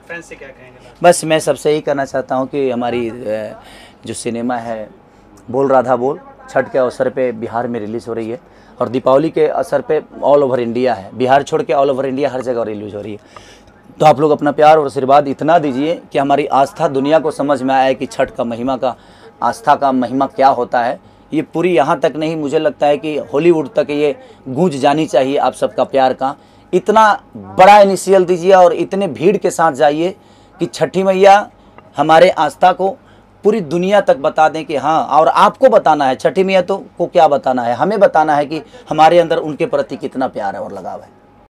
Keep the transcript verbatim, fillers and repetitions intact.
Fans से क्या कहेंगे? बस मैं सबसे यही कहना चाहता हूँ कि हमारी जो सिनेमा है बोल राधा बोल छठ के अवसर पे बिहार में रिलीज़ हो रही है और दीपावली के असर पे ऑल ओवर इंडिया है, बिहार छोड़ के ऑल ओवर इंडिया हर जगह रिलीज़ हो रही है। तो आप लोग अपना प्यार और आशीर्वाद इतना दीजिए कि हमारी आस्था दुनिया को समझ में आए कि छठ का महिमा का आस्था का महिमा क्या होता है। ये पूरी यहाँ तक नहीं, मुझे लगता है कि हॉलीवुड तक ये गूंज जानी चाहिए आप सबका प्यार का। इतना बड़ा इनिशियल दीजिए और इतने भीड़ के साथ जाइए कि छठी मैया हमारे आस्था को पूरी दुनिया तक बता दें कि हाँ, और आपको बताना है छठी मैया तो को क्या बताना है, हमें बताना है कि हमारे अंदर उनके प्रति कितना प्यार है और लगाव है।